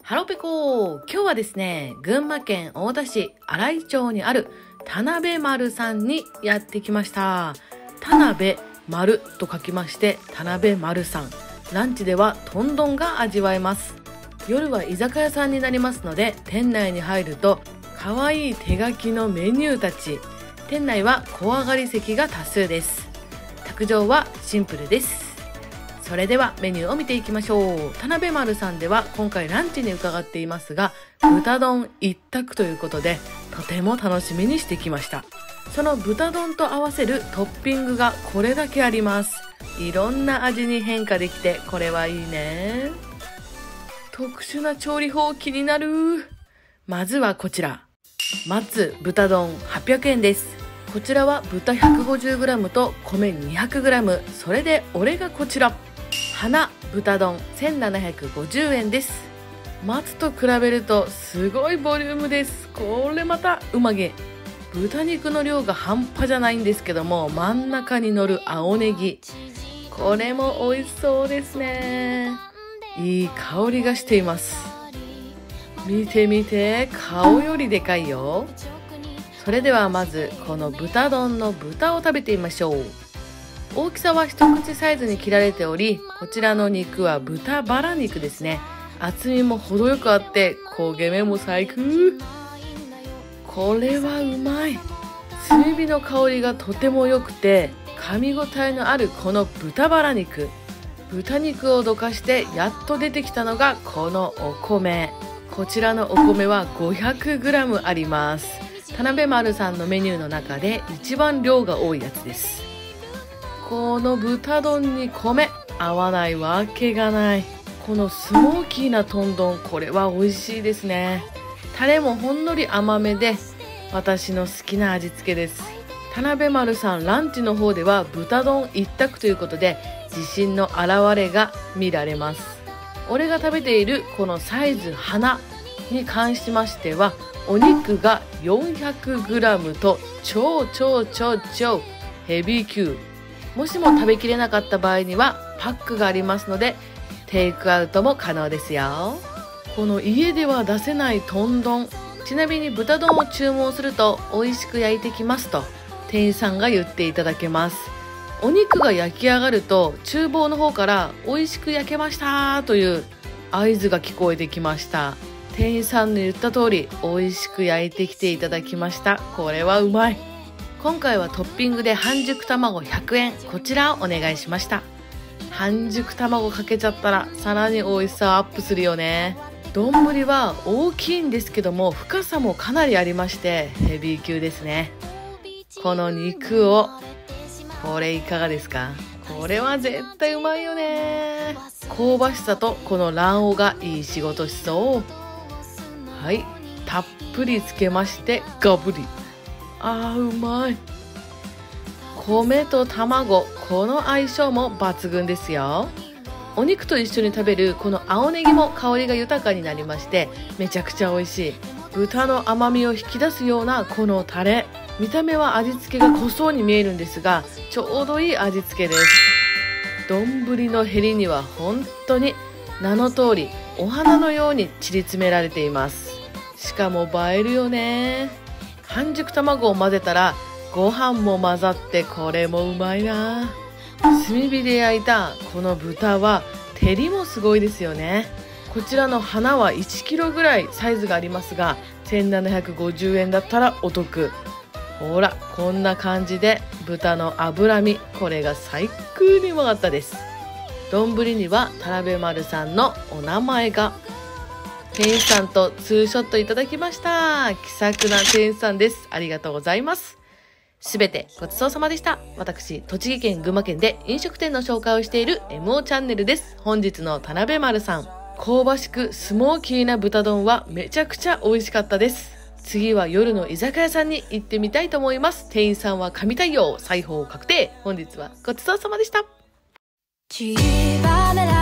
ハロペコー、今日はですね、群馬県太田市新井町にある田辺丸さんにやってきました。田辺丸と書きまして田辺丸さん。ランチではトンドンが味わえます。夜は居酒屋さんになりますので、店内に入ると可愛い手書きのメニューたち。店内は小上がり席が多数です。卓上はシンプルです。それではメニューを見ていきましょう。田辺丸さんでは今回ランチに伺っていますが、豚丼一択ということでとても楽しみにしてきました。その豚丼と合わせるトッピングがこれだけあります。いろんな味に変化できてこれはいいね。特殊な調理法気になる。まずはこちら、松豚丼800円です。こちらは豚 150g と米 200g、 それで俺がこちら、花豚丼1750円です。松と比べるとすごいボリュームです。これまたうまげ。豚肉の量が半端じゃないんですけども、真ん中に乗る青ネギ、これも美味しそうですね。いい香りがしています。見てみて、顔よりでかいよ。それではまずこの豚丼の豚を食べてみましょう。大きさは一口サイズに切られており、こちらの肉は豚バラ肉ですね。厚みも程よくあって焦げ目も最高。これはうまい。炭火の香りがとても良くて噛み応えのあるこの豚バラ肉。豚肉をどかしてやっと出てきたのがこのお米。こちらのお米は 500g あります。田辺丸さんのメニューの中で一番量が多いやつです。この豚丼に米合わないわけがない。このスモーキーなトン丼、これは美味しいですね。タレもほんのり甘めで私の好きな味付けです。田辺丸さんランチの方では豚丼一択ということで自信の表れが見られます。俺が食べているこのサイズ花に関しましては、お肉が 400g と超ヘビー級。もしも食べきれなかった場合にはパックがありますのでテイクアウトも可能ですよ。この家では出せないトン丼、ちなみに豚丼を注文すると美味しく焼いてきますと店員さんが言っていただけます。お肉が焼き上がると厨房の方から美味しく焼けましたという合図が聞こえてきました。店員さんの言った通り美味しく焼いてきていただきました。これはうまい。今回はトッピングで半熟卵100円、こちらをお願いしました。半熟卵かけちゃったらさらに美味しさアップするよね。丼は大きいんですけども深さもかなりありましてヘビー級ですね。この肉を、これいかがですか？これは絶対うまいよね。香ばしさとこの卵黄がいい仕事しそう。はい、たっぷりつけましてガブリ。あーうまい。米と卵、この相性も抜群ですよ。お肉と一緒に食べるこの青ネギも香りが豊かになりましてめちゃくちゃ美味しい。豚の甘みを引き出すようなこのタレ、見た目は味付けが濃そうに見えるんですがちょうどいい味付けです。丼のへりには本当に名の通りお花のように散り詰められています。しかも映えるよね。半熟卵を混ぜたらご飯も混ざってこれもうまいな。炭火で焼いたこの豚は照りもすごいですよね。こちらの花は 1kg ぐらいサイズがありますが1750円だったらお得。ほらこんな感じで豚の脂身、これが最高にうまかったです。丼には田辺丸さんのお名前が。店員さんとツーショットいただきました。気さくな店員さんです。ありがとうございます。すべてごちそうさまでした。私、栃木県群馬県で飲食店の紹介をしている MO チャンネルです。本日の田辺丸さん、香ばしくスモーキーな豚丼はめちゃくちゃ美味しかったです。次は夜の居酒屋さんに行ってみたいと思います。店員さんは神対応、裁縫確定。本日はごちそうさまでした。